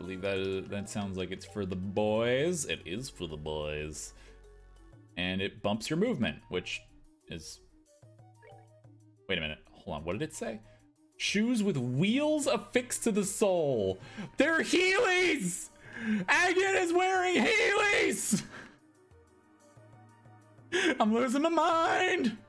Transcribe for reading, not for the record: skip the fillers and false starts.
believe that sounds like it's for the boys. It is for the boys. And it bumps your movement, which is... Wait a minute. Hold on. What did it say? Shoes with wheels affixed to the sole. They're Heelys! Agate is wearing Heelys! I'm losing my mind!